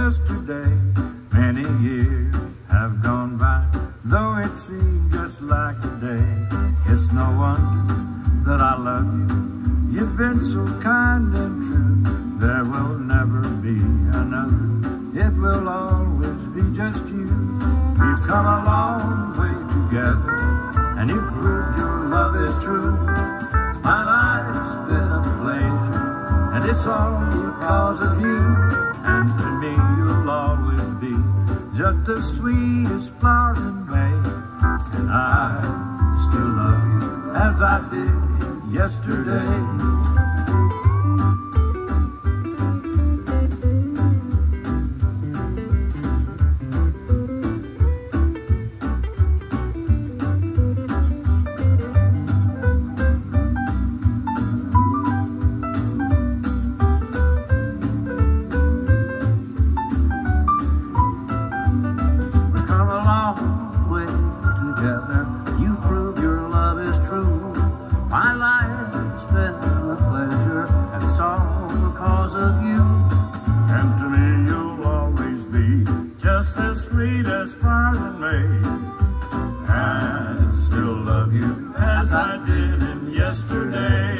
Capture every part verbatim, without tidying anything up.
yesterday. Many years have gone by, though it seemed just like a day. It's no wonder that I love you. You've been so kind and true. There will never be another. It will always be just you. We've come a long way together, and you've proved your love is true. My life's been a pleasure, and it's all because of you. And to me you'll always be just the sweetest flower in May. And I still love you as I did yesterday. You prove your love is true. My life has been a pleasure, and it's all because of you. And to me you'll always be just as sweet as flowers in May. I still love you as I did in yesterday.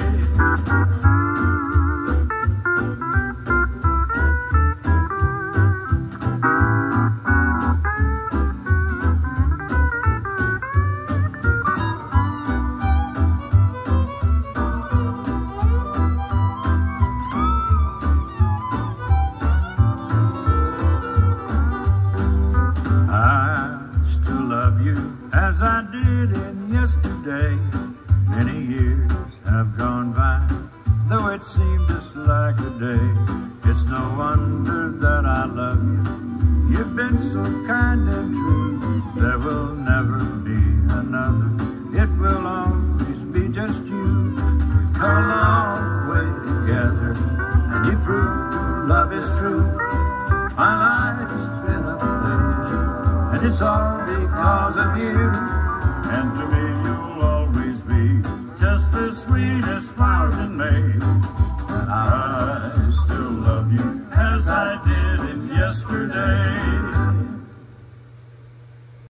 As I did in yesterday. Many years have gone by, though it seemed just like a day. It's no wonder that I love you. You've been so kind and true. There will never be another. It will always be just you. We've come a long way together, and you prove love is true. My life's been a pleasure, and it's all because of you. And to me you'll always be just the sweetest flowers in May. And I